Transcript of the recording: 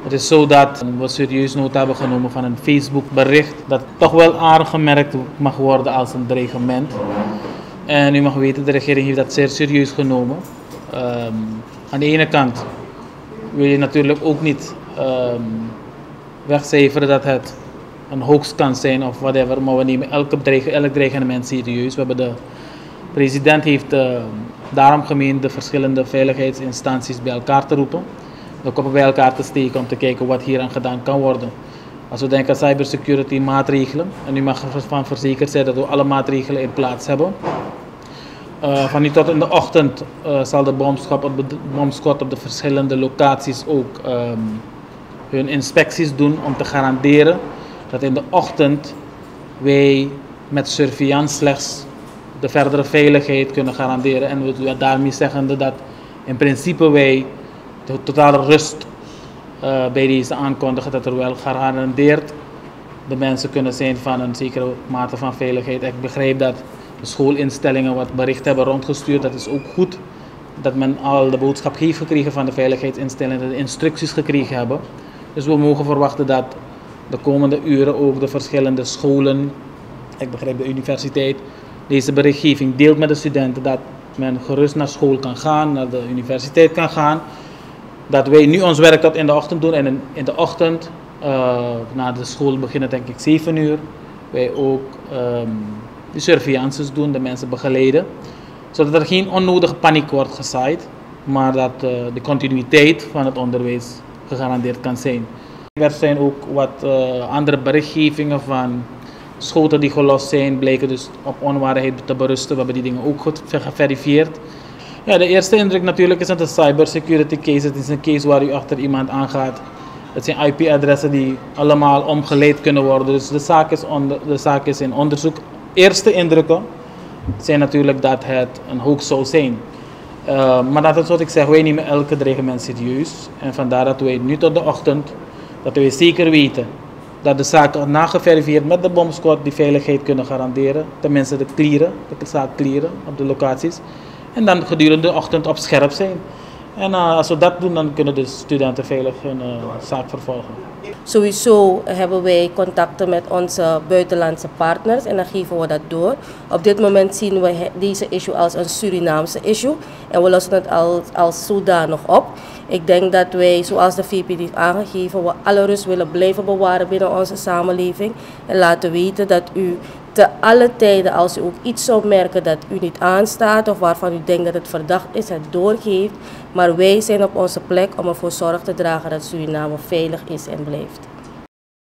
Het is zo dat we serieus nota hebben genomen van een Facebook bericht dat toch wel aangemerkt mag worden als een dreigement. En u mag weten, de regering heeft dat zeer serieus genomen. Aan de ene kant wil je natuurlijk ook niet wegcijferen dat het een hoax kan zijn of whatever, maar we nemen elk dreigement serieus. De president heeft daarom gemeend de verschillende veiligheidsinstanties bij elkaar te roepen, de koppen bij elkaar te steken om te kijken wat hier aan gedaan kan worden. Als we denken aan cybersecurity maatregelen, en u mag ervan verzekerd zijn dat we alle maatregelen in plaats hebben. Van nu tot in de ochtend zal de bomschot op de verschillende locaties ook hun inspecties doen om te garanderen dat in de ochtend wij met surveillance slechts de verdere veiligheid kunnen garanderen. En we daarmee zeggende dat in principe wij de totale rust bij deze aankondigen, dat er wel gegarandeerd de mensen kunnen zijn van een zekere mate van veiligheid. Ik begrijp dat de schoolinstellingen wat bericht hebben rondgestuurd, dat is ook goed. Dat men al de boodschap heeft gekregen van de veiligheidsinstellingen, de instructies gekregen hebben. Dus we mogen verwachten dat de komende uren ook de verschillende scholen, ik begrijp de universiteit, deze berichtgeving deelt met de studenten, dat men gerust naar school kan gaan, naar de universiteit kan gaan. Dat wij nu ons werk tot in de ochtend doen en in de ochtend, na de school beginnen denk ik 7 uur, wij ook de surveillances doen, de mensen begeleiden. Zodat er geen onnodige paniek wordt gezaaid, maar dat de continuïteit van het onderwijs gegarandeerd kan zijn. Er zijn ook wat andere berichtgevingen van schoten die gelost zijn, blijken dus op onwaarheid te berusten. We hebben die dingen ook goed geverifieerd. Ja, de eerste indruk natuurlijk is dat een cybersecurity case. Het is een case waar u achter iemand aangaat. Het zijn IP-adressen die allemaal omgeleid kunnen worden. Dus de zaak is in onderzoek. Eerste indrukken zijn natuurlijk dat het een hoax zou zijn. Maar dat is wat ik zeg, wij nemen elke dreigement serieus. En vandaar dat wij nu tot de ochtend, dat wij zeker weten dat de zaken nageverifieerd met de bomsquad die veiligheid kunnen garanderen. Tenminste de zaak clearen op de locaties. En dan gedurende de ochtend op scherp zijn. En als we dat doen, dan kunnen de studenten veilig hun zaak vervolgen. Sowieso hebben wij contacten met onze buitenlandse partners en dan geven we dat door. Op dit moment zien we deze issue als een Surinaamse issue en we lossen het als zodanig op. Ik denk dat wij, zoals de VP heeft aangegeven, we alle rust willen blijven bewaren binnen onze samenleving. En laten weten dat u te alle tijden, als u ook iets zou merken dat u niet aanstaat of waarvan u denkt dat het verdacht is, het doorgeeft. Maar wij zijn op onze plek om ervoor zorg te dragen dat Suriname veilig is en blijft.